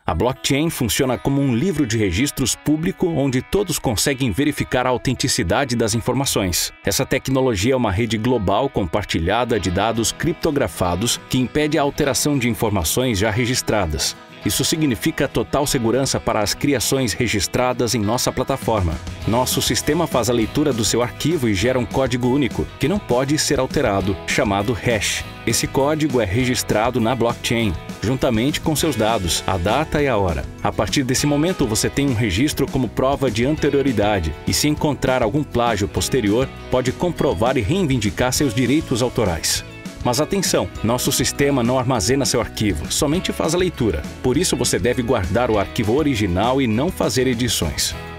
A blockchain funciona como um livro de registros público onde todos conseguem verificar a autenticidade das informações. Essa tecnologia é uma rede global compartilhada de dados criptografados que impede a alteração de informações já registradas. Isso significa total segurança para as criações registradas em nossa plataforma. Nosso sistema faz a leitura do seu arquivo e gera um código único, que não pode ser alterado, chamado hash. Esse código é registrado na blockchain, juntamente com seus dados, a data e a hora. A partir desse momento, você tem um registro como prova de anterioridade, e se encontrar algum plágio posterior, pode comprovar e reivindicar seus direitos autorais. Mas atenção, nosso sistema não armazena seu arquivo, somente faz a leitura. Por isso você deve guardar o arquivo original e não fazer edições.